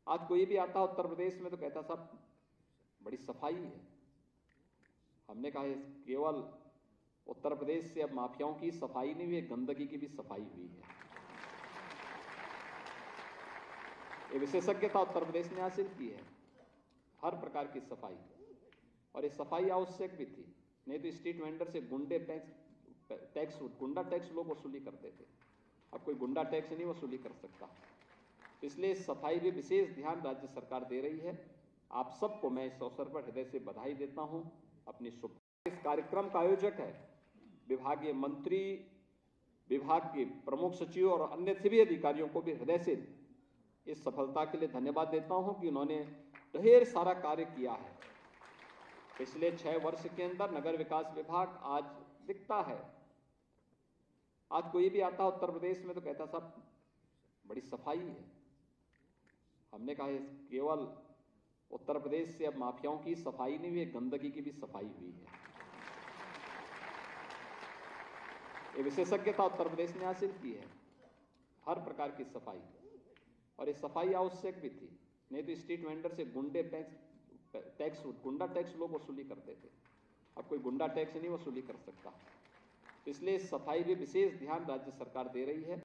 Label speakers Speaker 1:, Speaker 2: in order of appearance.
Speaker 1: आज कोई भी आता उत्तर प्रदेश में तो कहता साहब बड़ी सफाई है। हमने कहा केवल उत्तर प्रदेश से अब माफियाओं की सफाई नहीं हुई, गंदगी की भी सफाई हुई है। ये विशेषज्ञता उत्तर प्रदेश ने हासिल की है, हर प्रकार की सफाई। और ये सफाई आवश्यक भी थी, नहीं तो स्ट्रीट वेंडर से गुंडा टैक्स लोग वसूली करते थे। अब कोई गुंडा टैक्स नहीं वसूली कर सकता। इसलिए सफाई भी विशेष ध्यान राज्य सरकार दे रही है। आप सबको मैं इस अवसर पर हृदय से बधाई देता हूं, अपनी शुभकामनाएं। इस कार्यक्रम का आयोजक है विभागीय मंत्री, विभाग के प्रमुख सचिव और अन्य सभी अधिकारियों को भी हृदय से इस सफलता के लिए धन्यवाद देता हूं कि उन्होंने ढेर सारा कार्य किया है। पिछले 6 वर्ष के अंदर नगर विकास विभाग आज दिखता है। आज कोई भी आता उत्तर प्रदेश में तो कहता साहब बड़ी सफाई है। हमने कहा केवल उत्तर प्रदेश से अब माफियाओं की सफाई नहीं हुई, गंदगी की भी सफाई हुई है। ये विशेषज्ञता उत्तर प्रदेश ने हासिल की है, हर प्रकार की सफाई। और ये सफाई आवश्यक भी थी, नहीं तो स्ट्रीट वेंडर से गुंडा टैक्स लोग वसूली करते थे। अब कोई गुंडा टैक्स नहीं वसूली कर सकता। इसलिए सफाई भी विशेष ध्यान राज्य सरकार दे रही है।